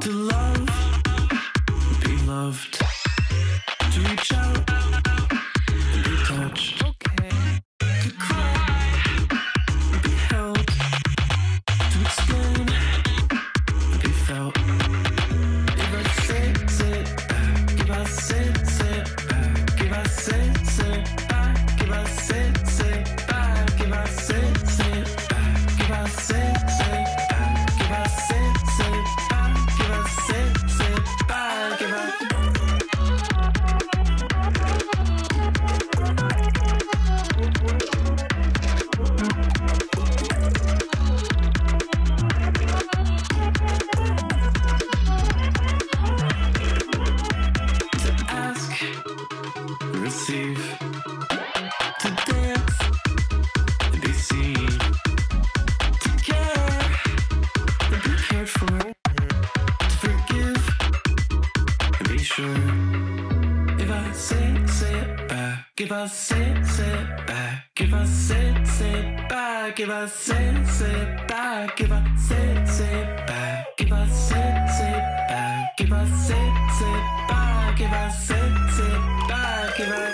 To love, be loved. To reach out, be touched. To cry, be held. To explain, be felt. If I sit back, if I sit back, if I sit back, if I sit back, if I sit back, if I sit back, if I sit back, if I sit back, if I receive, to dance and be seen, to care and be cared for, to forgive and be sure. If I say it back, if I say it back, if I say it back, if I say it back, if I say it back, if I say it back, if I say it back, if I say it back, if I